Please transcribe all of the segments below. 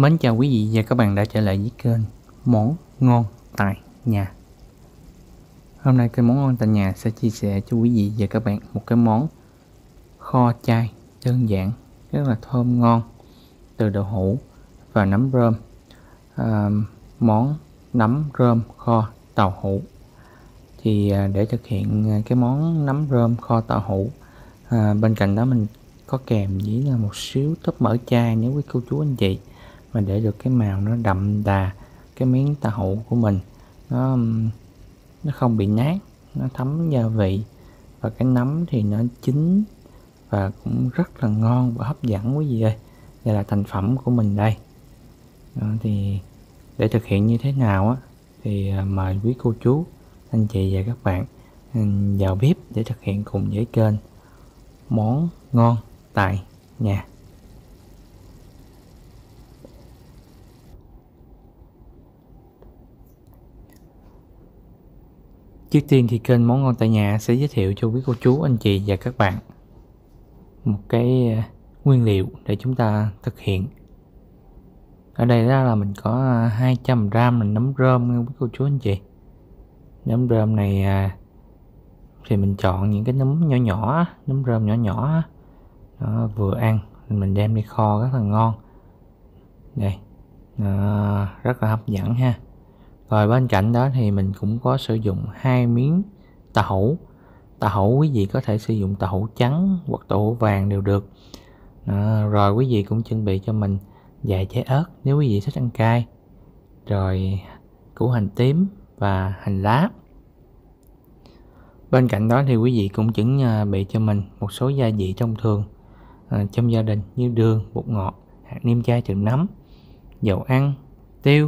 Mến chào quý vị và các bạn đã trở lại với kênh Món Ngon Tại Nhà. Hôm nay kênh Món Ngon Tại Nhà sẽ chia sẻ cho quý vị và các bạn một cái món kho chay đơn giản, rất là thơm ngon từ đậu hũ và nấm rơm. Món nấm rơm kho tàu hũ. Thì để thực hiện cái món nấm rơm kho tàu hũ, bên cạnh đó mình có kèm với một xíu tóp mỡ chai nếu quý cô chú anh chị mà để được cái màu nó đậm đà cái miếng tàu hũ của mình, nó không bị nát, nó thấm gia vị, và cái nấm thì nó chín và cũng rất là ngon và hấp dẫn quý vị ơi. Đây là thành phẩm của mình đây. Thì để thực hiện như thế nào á thì mời quý cô chú anh chị và các bạn vào bếp để thực hiện cùng với kênh Món Ngon Tại Nhà. Trước tiên thì kênh Món Ngon Tại Nhà sẽ giới thiệu cho quý cô chú anh chị và các bạn một cái nguyên liệu để chúng ta thực hiện. Ở đây đó là mình có 200g mình nấm rơm nha quý cô chú anh chị. Nấm rơm này thì mình chọn những cái nấm nhỏ nhỏ, nấm rơm nhỏ nhỏ đó, vừa ăn mình đem đi kho rất là ngon. Đây, rất là hấp dẫn ha. Rồi bên cạnh đó thì mình cũng có sử dụng 2 miếng tàu hũ. Tàu hũ quý vị có thể sử dụng tàu hũ trắng hoặc tàu hũ vàng đều được. Rồi quý vị cũng chuẩn bị cho mình vài trái ớt nếu quý vị thích ăn cay. Rồi củ hành tím và hành lá. Bên cạnh đó thì quý vị cũng chuẩn bị cho mình một số gia vị thông thường trong gia đình như đường, bột ngọt, hạt nêm chay trộn nấm, dầu ăn, tiêu.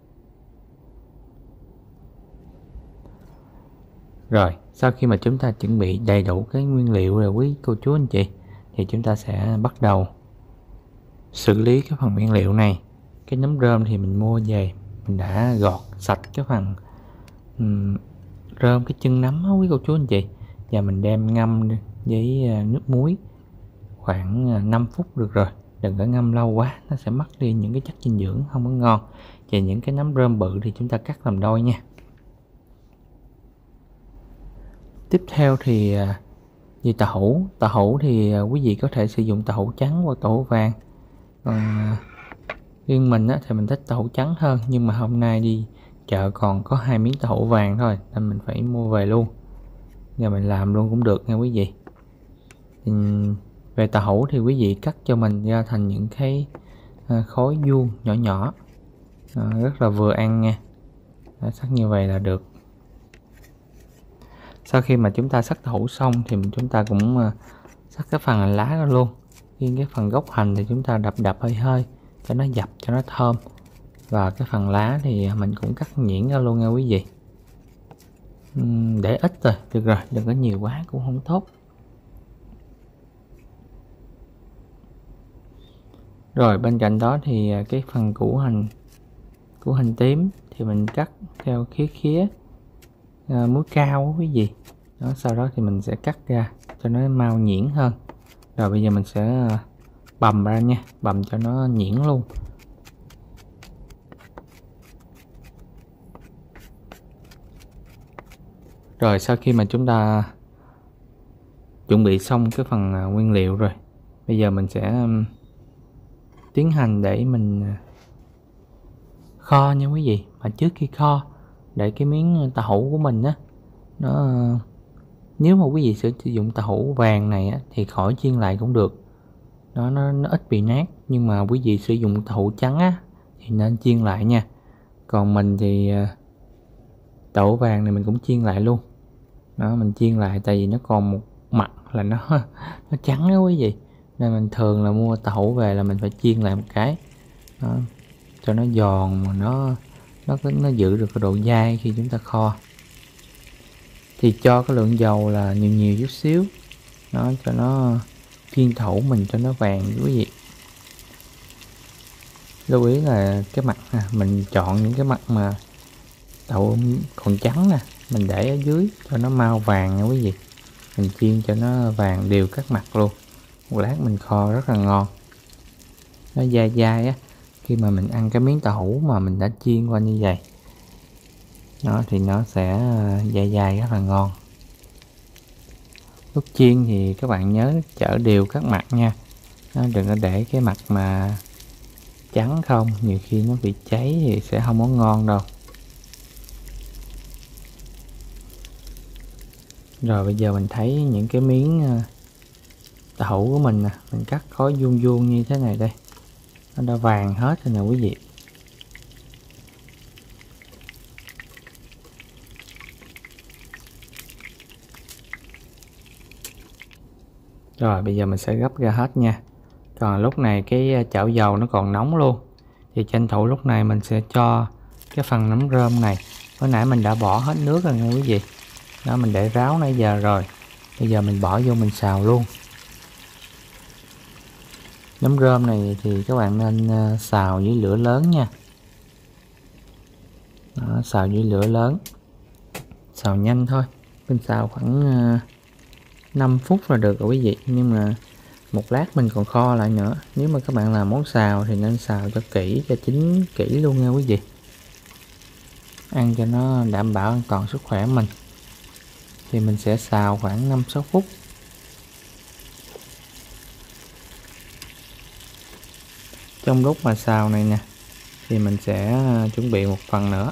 Rồi sau khi mà chúng ta chuẩn bị đầy đủ cái nguyên liệu rồi quý cô chú anh chị, thì chúng ta sẽ bắt đầu xử lý cái phần nguyên liệu này. Cái nấm rơm thì mình mua về, mình đã gọt sạch cái phần rơm, cái chân nấm đó quý cô chú anh chị, và mình đem ngâm với nước muối khoảng 5 phút được rồi. Đừng có ngâm lâu quá, nó sẽ mất đi những cái chất dinh dưỡng không có ngon. Và những cái nấm rơm bự thì chúng ta cắt làm đôi nha. Tiếp theo thì về tàu hũ thì quý vị có thể sử dụng tàu hũ trắng hoặc tàu hũ vàng. Còn riêng mình thì mình thích tàu hũ trắng hơn, nhưng mà hôm nay đi chợ còn có 2 miếng tàu hũ vàng thôi nên mình phải mua về luôn, và mình làm luôn cũng được nha quý vị. Về tàu hũ thì quý vị cắt cho mình ra thành những cái khối vuông nhỏ nhỏ, rất là vừa ăn nha. Sắc như vậy là được. Sau khi mà chúng ta sắc tàu hũ xong thì chúng ta cũng sắc cái phần hành lá ra luôn. Riêng cái phần gốc hành thì chúng ta đập hơi hơi cho nó dập, cho nó thơm. Và cái phần lá thì mình cũng cắt nhuyễn ra luôn nha quý vị. Để ít rồi, được rồi, đừng có nhiều quá cũng không tốt. Rồi bên cạnh đó thì cái phần củ hành tím thì mình cắt theo khía múi cao quý vị. Đó, sau đó thì mình sẽ cắt ra cho nó mau nhuyễn hơn. Rồi bây giờ mình sẽ bầm ra nha, bầm cho nó nhuyễn luôn. Rồi sau khi mà chúng ta chuẩn bị xong cái phần nguyên liệu rồi, bây giờ mình sẽ tiến hành để mình kho nha quý vị. Mà trước khi kho, để cái miếng tàu hũ của mình á, nó nếu mà quý vị sử dụng tàu hũ vàng này á, thì khỏi chiên lại cũng được, nó ít bị nát. Nhưng mà quý vị sử dụng tàu hũ trắng á, thì nên chiên lại nha. Còn mình thì tàu hũ vàng này mình cũng chiên lại luôn. Đó, mình chiên lại tại vì nó còn một mặt là nó trắng đó quý vị, nên mình thường là mua tàu hũ về là mình phải chiên lại một cái đó, cho nó giòn mà nó giữ được cái độ dai khi chúng ta kho. Thì cho cái lượng dầu là nhiều chút xíu đó, cho nó chiên tàu hũ mình cho nó vàng quý vị. Lưu ý là cái mặt mình chọn những cái mặt mà đậu còn trắng nè, mình để ở dưới cho nó mau vàng nha quý vị. Mình chiên cho nó vàng đều các mặt luôn, một lát mình kho rất là ngon. Nó dai dai á, Khi mà mình ăn cái miếng tàu hũ mà mình đã chiên qua như vậy, nó thì nó sẽ dai dai rất là ngon. Lúc chiên thì các bạn nhớ chở đều các mặt nha, đừng có để cái mặt mà trắng không, nhiều khi nó bị cháy thì sẽ không có ngon đâu. Rồi bây giờ mình thấy những cái miếng tàu hũ của mình nè, mình cắt khối vuông vuông như thế này đây, nó đã vàng hết rồi nè quý vị. Rồi bây giờ mình sẽ gấp ra hết nha. Còn lúc này cái chảo dầu nó còn nóng luôn, thì tranh thủ lúc này mình sẽ cho cái phần nấm rơm này. Hồi nãy mình đã bỏ hết nước rồi nha quý vị. Đó, mình để ráo nãy giờ rồi. Bây giờ mình bỏ vô mình xào luôn. Nấm rơm này thì các bạn nên xào với lửa lớn nha. Đó, xào với lửa lớn, xào nhanh thôi. Mình xào khoảng 5 phút là được rồi quý vị. Nhưng mà một lát mình còn kho lại nữa. Nếu mà các bạn làm món xào thì nên xào cho kỹ, cho chín kỹ luôn nha quý vị. Ăn cho nó đảm bảo an toàn sức khỏe mình. Thì mình sẽ xào khoảng 5-6 phút. Trong lúc mà xào này nè, thì mình sẽ chuẩn bị một phần nữa.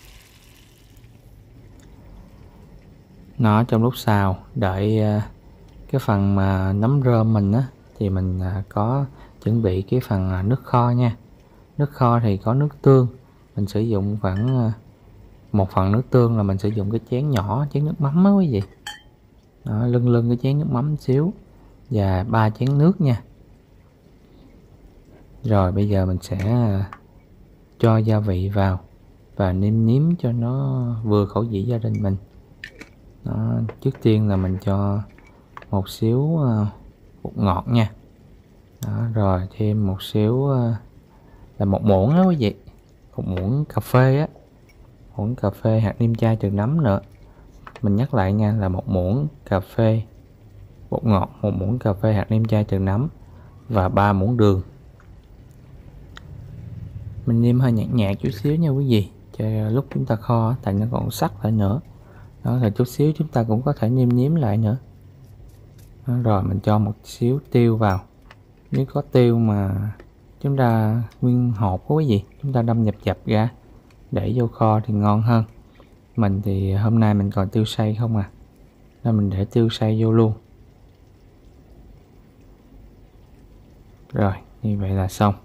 Nó trong lúc xào đợi cái phần mà nấm rơm mình á, thì mình có chuẩn bị cái phần nước kho nha. Nước kho thì có nước tương, mình sử dụng khoảng một phần nước tương là mình sử dụng cái chén nhỏ, chén nước mắm á quý vị. Đó, lưng cái chén nước mắm xíu và 3 chén nước nha. Rồi bây giờ mình sẽ cho gia vị vào và nêm nếm cho nó vừa khẩu vị gia đình mình. Đó, trước tiên là mình cho một xíu bột ngọt nha. Đó, rồi thêm một xíu là một muỗng đó quý vị, một muỗng cà phê á, muỗng cà phê hạt nêm chai trừ nấm nữa. Mình nhắc lại nha, là một muỗng cà phê bột ngọt, một muỗng cà phê hạt nêm chai trừ nấm và 3 muỗng đường. Mình nêm hơi nhạt nhạt chút xíu nha quý vị, cho lúc chúng ta kho tại nó còn sắc lại nữa. Đó là chút xíu chúng ta cũng có thể nêm nếm lại nữa. Đó, rồi mình cho một xíu tiêu vào. Nếu có tiêu mà chúng ta nguyên hột có quý vị, chúng ta đâm dập ra để vô kho thì ngon hơn. Mình thì hôm nay mình còn tiêu xay không à, nên mình để tiêu xay vô luôn. Rồi như vậy là xong.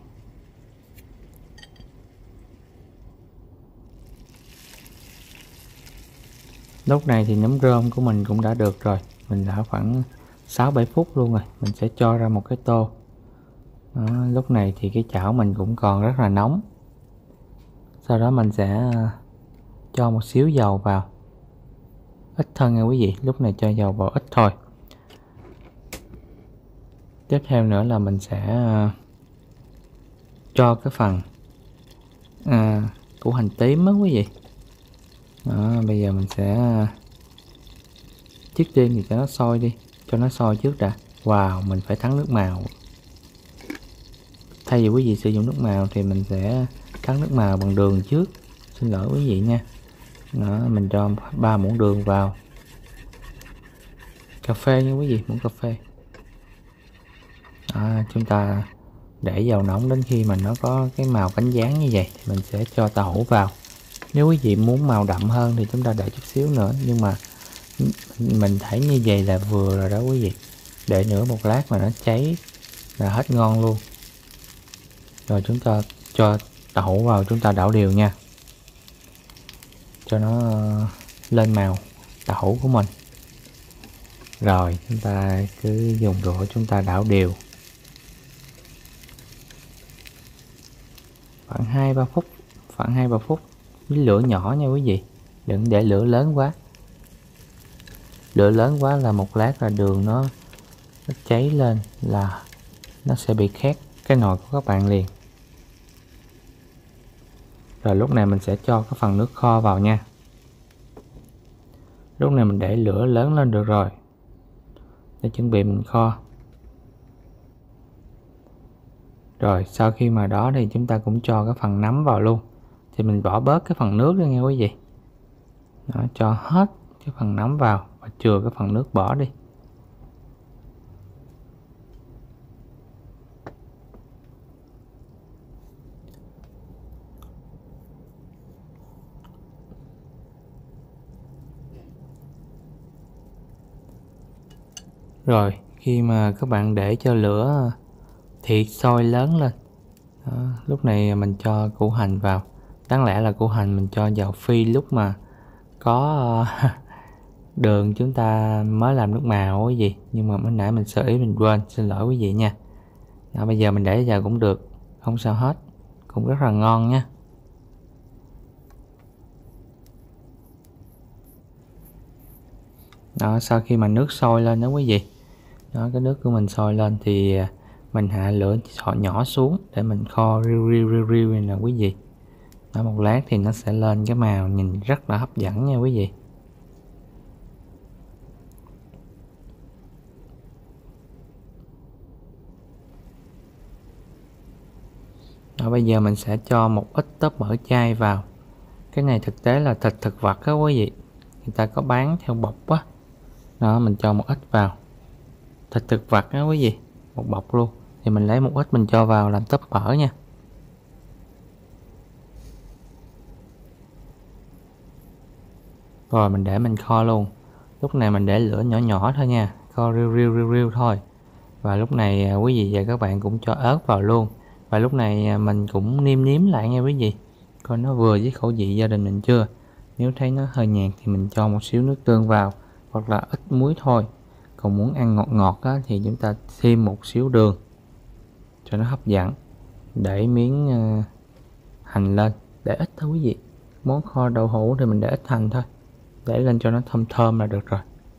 Lúc này thì nấm rơm của mình cũng đã được rồi, mình đã khoảng 6-7 phút luôn rồi. Mình sẽ cho ra một cái tô. Đó, lúc này thì cái chảo mình cũng còn rất là nóng. Sau đó mình sẽ cho một xíu dầu vào, ít thôi nha quý vị, lúc này cho dầu vào ít thôi. Tiếp theo nữa là mình sẽ cho cái phần củ hành tím đó quý vị. Đó, bây giờ mình sẽ trước tiên thì cho nó sôi đi, cho nó sôi trước đã. Wow, mình phải thắng nước màu. Thay vì quý vị sử dụng nước màu thì mình sẽ thắng nước màu bằng đường trước. Xin lỗi quý vị nha. Đó, mình cho 3 muỗng đường vào. Cà phê nha quý vị, muỗng cà phê. Đó, chúng ta để dầu nóng đến khi mà nó có cái màu cánh gián như vậy thì mình sẽ cho tàu hũ vào. Nếu quý vị muốn màu đậm hơn thì chúng ta để chút xíu nữa, nhưng mà mình thấy như vậy là vừa rồi đó quý vị. Để nữa một lát mà nó cháy là hết ngon luôn. Rồi chúng ta cho tàu hũ vào, chúng ta đảo đều nha, cho nó lên màu tàu hũ của mình. Rồi chúng ta cứ dùng đũa chúng ta đảo đều khoảng 2-3 phút, khoảng 2-3 phút với lửa nhỏ nha quý vị, đừng để lửa lớn quá. Lửa lớn quá là một lát là đường nó cháy lên là nó sẽ bị khét cái nồi của các bạn liền. Rồi lúc này mình sẽ cho cái phần nước kho vào nha. Lúc này mình để lửa lớn lên được rồi để chuẩn bị mình kho. Rồi sau khi mà đó thì chúng ta cũng cho cái phần nấm vào luôn. Thì mình bỏ bớt cái phần nước đi nha quý vị. Đó, cho hết cái phần nấm vào và chừa cái phần nước bỏ đi. Rồi khi mà các bạn để cho lửa thịt sôi lớn lên, đó, lúc này mình cho củ hành vào. Đáng lẽ là củ hành mình cho vào phi lúc mà có đường chúng ta mới làm nước màu quý vị, nhưng mà mới nãy mình sơ ý mình quên, xin lỗi quý vị nha. Đó, bây giờ mình để vào cũng được, không sao hết, cũng rất là ngon nha. Đó, sau khi mà nước sôi lên đó quý vị, đó, cái nước của mình sôi lên thì mình hạ lửa nhỏ xuống để mình kho riu này nè quý vị. Đó, một lát thì nó sẽ lên cái màu nhìn rất là hấp dẫn nha quý vị. Đó, bây giờ mình sẽ cho một ít tóp mỡ chai vào. Cái này thực tế là thịt thực vật đó quý vị, người ta có bán theo bọc á. Đó, mình cho một ít vào. Thịt thực vật đó quý vị, một bọc luôn. Thì mình lấy một ít mình cho vào làm tóp mỡ nha. Rồi mình để mình kho luôn. Lúc này mình để lửa nhỏ nhỏ thôi nha, kho riu thôi. Và lúc này quý vị và các bạn cũng cho ớt vào luôn. Và lúc này mình cũng nêm lại nha quý vị, coi nó vừa với khẩu vị gia đình mình chưa. Nếu thấy nó hơi nhạt thì mình cho một xíu nước tương vào, hoặc là ít muối thôi. Còn muốn ăn ngọt ngọt á, thì chúng ta thêm một xíu đường cho nó hấp dẫn. Để miếng hành lên, để ít thôi quý vị. Món kho đậu hũ thì mình để ít hành thôi, để lên cho nó thơm thơm là được rồi.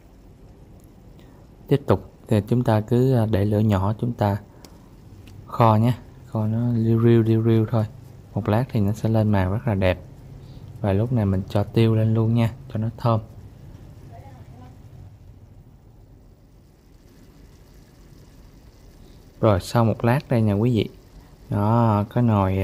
Tiếp tục thì chúng ta cứ để lửa nhỏ, chúng ta kho nhé, kho nó liu riu thôi. Một lát thì nó sẽ lên màu rất là đẹp. Và lúc này mình cho tiêu lên luôn nha, cho nó thơm. Rồi sau một lát đây nha quý vị, đó, cái nồi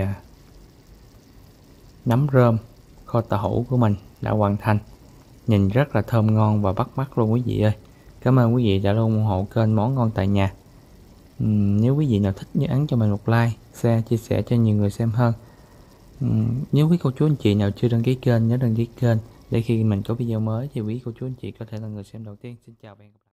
nấm rơm kho tàu hũ của mình đã hoàn thành. Nhìn rất là thơm ngon và bắt mắt luôn quý vị ơi. Cảm ơn quý vị đã luôn ủng hộ kênh Món Ngon Tại Nhà. Nếu quý vị nào thích nhớ ấn cho mình một like, share, chia sẻ cho nhiều người xem hơn. Nếu quý cô chú anh chị nào chưa đăng ký kênh, nhớ đăng ký kênh để khi mình có video mới thì quý cô chú anh chị có thể là người xem đầu tiên. Xin chào và hẹn gặp lại.